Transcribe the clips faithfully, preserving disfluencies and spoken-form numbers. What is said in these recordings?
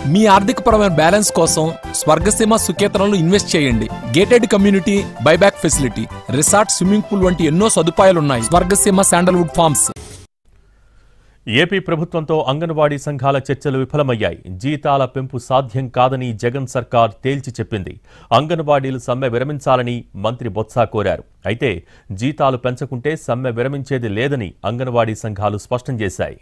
మీ ఆర్థికపరమైన బ్యాలెన్స్ కోసం స్వర్గసీమ సుకేతనంలో ఇన్వెస్ట్ చేయండి. Gated community, buyback facility, resort, swimming pool వంటి ఎన్నో సదుపాయాలున్నాయి. Swargaseema sandalwood farms. ఏపీ ప్రభుత్వంతో అంగన్వాడీ సంఘాల చర్చలు విఫలమయ్యాయి. జీతాల పెంపు సాధ్యం కాదని జగన్ సర్కార్ తేల్చి చెప్పింది. అంగన్వాడీలు సమ్మె విరమించాలని మంత్రి బొత్స కోరారు. అయితే జీతాలు పెంచకుంటే సమ్మె విరమించేది లేదని అంగన్వాడీ సంఘాలు స్పష్టం చేశాయి.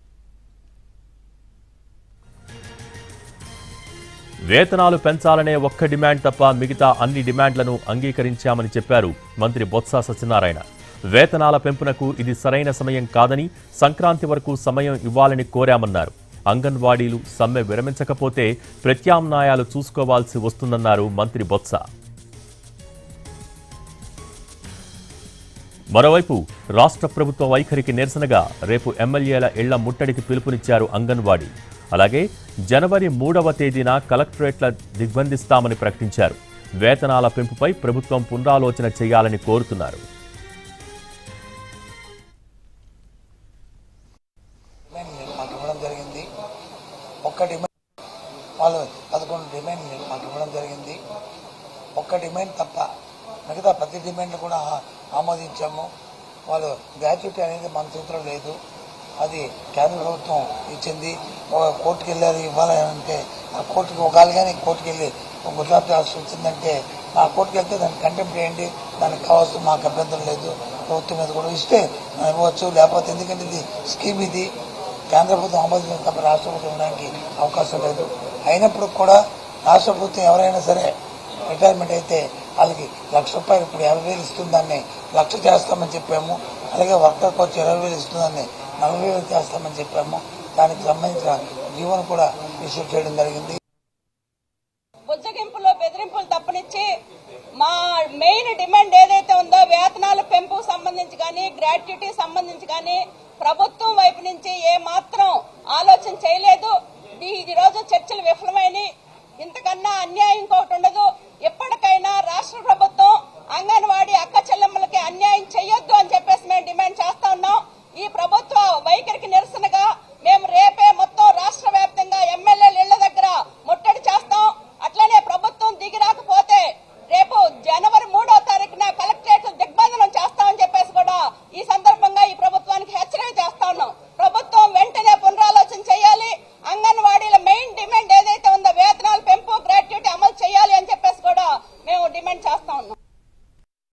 వేతనాలు పెంచాలనే ఒక్క డిమాండ్ తప్ప మిగతా అన్ని డిమాండ్లను అంగీకరించామని చెప్పారు మంత్రి బొత్స సత్యనారాయణ. వేతనాల పెంపునకు ఇది సరైన సమయం కాదని, సంక్రాంతి వరకు సమయం ఇవ్వాలని కోరామన్నారు. అంగన్వాడీలు సమ్మె విరమించకపోతే ప్రత్యామ్నాయాలు చూసుకోవాల్సి వస్తుందన్నారు మంత్రి బొత్స. మరోవైపు రాష్ట్ర ప్రభుత్వ వైఖరికి నిరసనగా రేపు ఎమ్మెల్యేల ఇళ్ల ముట్టడికి పిలుపునిచ్చారు అంగన్వాడీ. అలాగే జనవరి మూడవ తేదీన కలెక్టరేట్ల దిగ్బంధిస్తామని ప్రకటించారు. వేతనాల పెంపుపై ప్రభుత్వం పునరాలోచన చేయాలని కోరుతున్నారు. ఒక్క డిమాండ్ వాళ్ళు పదకొండు డిమాండ్ మాకు ఇవ్వడం జరిగింది. ఒక్క డిమాండ్ తప్ప మిగతా ప్రతి డిమాండ్లు కూడా ఆమోదించాము. వాళ్ళు గ్రాట్యుటీ అనేది మన చేతిలో లేదు, అది కేంద్ర ప్రభుత్వం ఇచ్చింది. ఒక కోర్టుకు వెళ్ళారు ఇవ్వాలని అంటే ఆ కోర్టుకు ఒకవేళ కానీ కోర్టుకు వెళ్ళి గుజరాత్ రాష్ట్రం వచ్చిందంటే ఆ కోర్టుకు వెళ్తే దాన్ని కంటెంప్ట్ చేయండి, దానికి కావాల్సిన మాకు అభ్యంతరం లేదు. ప్రభుత్వం మీద కూడా ఇస్తే ఇవ్వచ్చు, లేకపోతే ఎందుకంటే ఇది స్కీమ్, ఇది కేంద్ర ప్రభుత్వం ఆమోదించిన తప్ప రాష్ట్ర ప్రభుత్వం ఉండడానికి అవకాశం లేదు. అయినప్పుడు కూడా రాష్ట్ర ప్రభుత్వం ఎవరైనా సరే రిటైర్మెంట్ అయితే వాళ్ళకి లక్ష రూపాయలు ఇప్పుడు యాభై వేలు ఇస్తుందాన్ని లక్ష చేస్తామని చెప్పాము. అలాగే వర్కర్కి వచ్చి ఇరవై వేలు ఇస్తుందాన్ని నలభై వేలు చేస్తామని చెప్పాము. దానికి సంబంధించిన జీవనం కూడా ఇష్యూ చేయడం జరిగింది. బుజ్జగింపులో బెదిరింపులు తప్పనిచ్చి మా మెయిన్ డిమాండ్ ఏదైతే ఉందో వేతనాల పెంపు సంబంధించి కానీ గ్రాట్యుటీ సంబంధించి కానీ ప్రభుత్వం వైపు నుంచి ఏ మాత్రం ఆలోచన చేయలేదు. ఈ రోజు చర్చలు విఫలమైనవి. ఇంతకన్నా అన్యాయం ఇంకొకటి ఉండదు.